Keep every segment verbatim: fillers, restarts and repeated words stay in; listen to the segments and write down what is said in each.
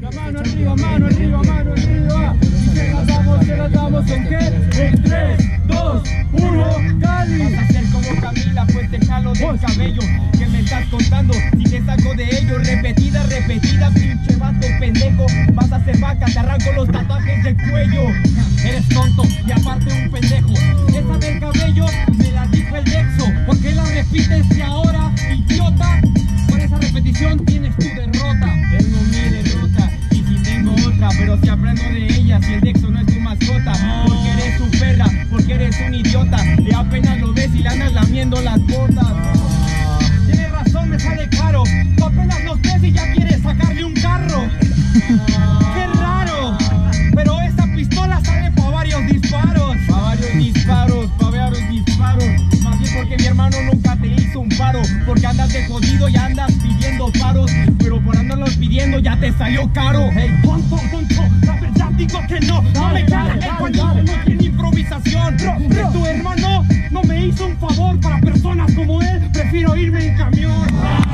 La mano arriba, mano arriba, mano arriba. Y se la damos, se la damos en qué? En tres, dos, uno, Cali. Vas a ser como Camila, pues te jalo del cabello. ¿Qué me estás contando? Si te saco de ello, repetida, repetida, pinche vato pendejo. Vas a ser vaca, te arranco los tatuajes del cuello. Eres tonto y aparte un pendejo. Esa del cabello me la dijo el Dexo. ¿Por qué la repites de ahora, idiota? Por esa repetición tienes tu derrota. Tengo mi derrota y si tengo otra, pero si aprendo de ella, si el Dexo no es tu mascota. Porque eres un perra, porque eres un idiota. Y apenas lo ves y le andas lamiendo las botas. Tienes razón, me sale caro. Tú apenas los ves y ya quieres sacarle un carro. ¡Qué raro! Pero esa pistola sale para varios disparos. Para varios disparos, para varios disparos. Más bien porque mi hermano nunca te hizo un paro. Porque andas de jodido y andas pidiendo paros. Pero por andarlos pidiendo ya te salió caro. Hey, tonto, tonto, la verdad digo que no. No me cae el coño, no tiene improvisación. Que tu hermano no me hizo un favor. Para personas como él, prefiero irme en camión.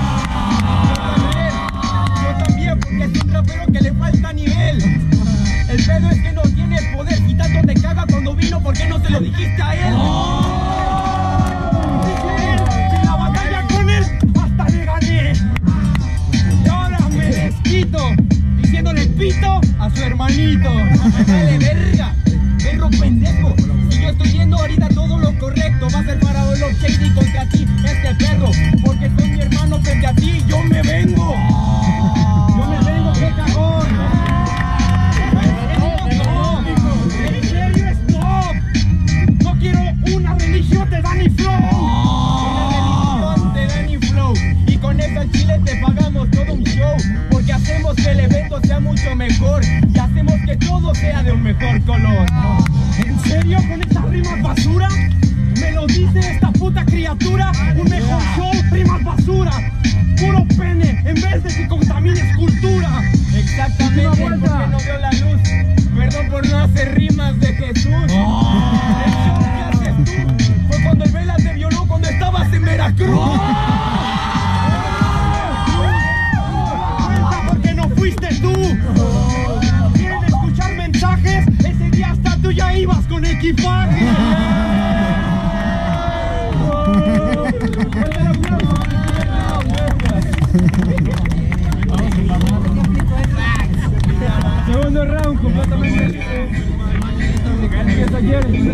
Yo también, porque es un rapero que le falta nivel. El pedo es que no tiene poder y tanto te caga cuando vino, ¿por qué no se lo dijiste a él? Dije él, que en la batalla con él hasta le gané. Y ahora me desquito, diciéndole pito a su hermanito. Me vale verga, perro pendejo. Si yo estoy yendo ahorita todo lo correcto, va a ser parado los shady contra ti, este perro. Porque soy mi hermano frente a ti, yo me vengo. Yo me vengo, qué cagón. Una religión de Danny Flow. Una religión de Danny Flow. Y con eso al Chile te pagamos todo un show. Porque hacemos que el evento sea mucho mejor. Y hacemos que todo sea de un mejor color. ¿En serio? ¿Con estas rimas basura? ¿Me lo dice esta puta criatura? Un mejor show, rimas basura. Puro pene, en vez de que contamines cultura. Exactamente, porque no veo la luz. Perdón por no hacer rimas de Jesús. Oh. El show que haces tú fue cuando el Vela te violó cuando estabas en Veracruz. Oh. Cuenta porque no fuiste tú. Oh. ¿Quieren escuchar mensajes? Ese día hasta tú ya ibas con equipaje. Segundo round completamente. Empieza Jerry.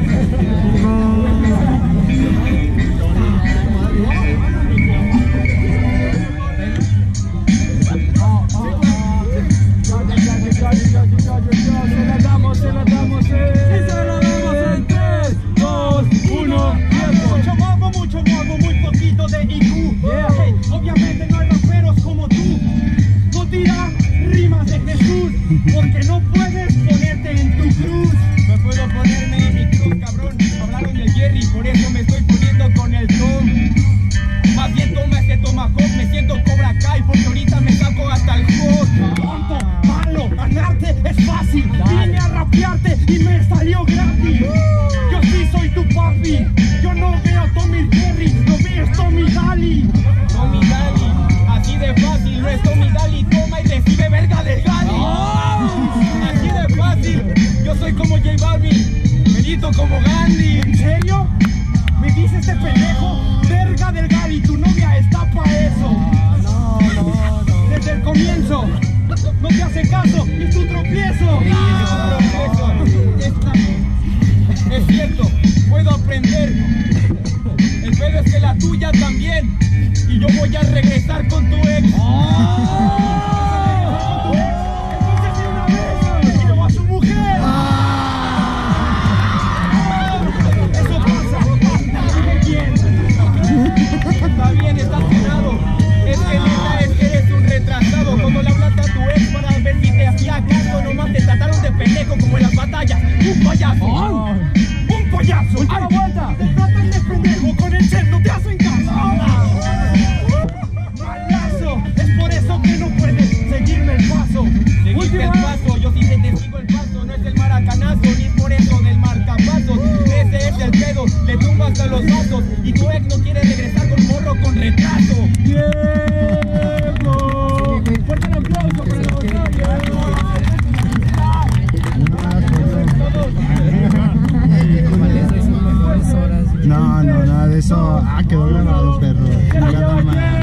Se la damos, se la damos, eh. Se la damos en tres, dos, uno, tiempo. Mucho mogo, mucho mogo, muy poquito de I Q. Yeah. Hey, obviamente no hay raperos como tú. No tiras rimas de Jesús, porque no puedes ponerte en tu cruz. No puedo ponerme en mi cruz, cabrón. Hablaron del Jerry, por eso me estoy poniendo con el Tom. Más bien toma ese tomahawk, me siento Cobra Kai, porque ahorita me saco hasta el hot. Tonto, malo, ganarte es fácil. Vine a rapearte y me salió gratis. Yo sí soy tu papi, yo no veo Tommy Jerry, lo veo Tommy Daly. Tommy Daly, así de fácil, no es Tommy Daly, toma y recibe verga del Gali. Así de fácil, yo soy como J Balvin, medito como Gandhi. ¿En serio? ¿Me dice este pendejo? Verga del Gali, tu novia está pa' eso. No, no, no. Desde el comienzo, no te hace caso, y tu tropiezo. Sí, es un tropiezo. Es cierto, puedo aprender. El pedo es que la tuya también. Y yo voy a regresar con tu ex. Oh. Entonces de una vez y no a su mujer. Eso pasa. Muy bien. Está bien, estás quedado. Es que neta, es que eres un retrasado. Cuando le hablaste a tu ex para ver si te hacía caso, nomás te trataron de pendejo como en las batallas. Un payaso. Oh. Un payaso. Última vuelta. Te tratan de pendejo con el cel, no te hacen caso. Malazo. Es por eso que Eso, ah, quedó grabado, perro. Chingada madre.